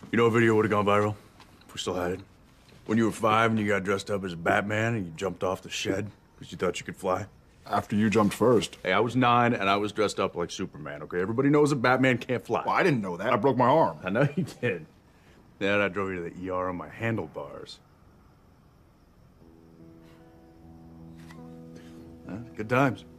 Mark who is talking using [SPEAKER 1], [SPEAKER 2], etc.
[SPEAKER 1] You know a video would have gone viral if we still had it? When you were 5 and you got dressed up as Batman and you jumped off the shed because you thought you could fly?
[SPEAKER 2] After you jumped first.
[SPEAKER 1] Hey, I was 9 and I was dressed up like Superman, okay? Everybody knows that Batman can't fly.
[SPEAKER 2] Well, I didn't know that. I broke my arm.
[SPEAKER 1] I know you did. Then I drove you to the ER on my handlebars. Good times.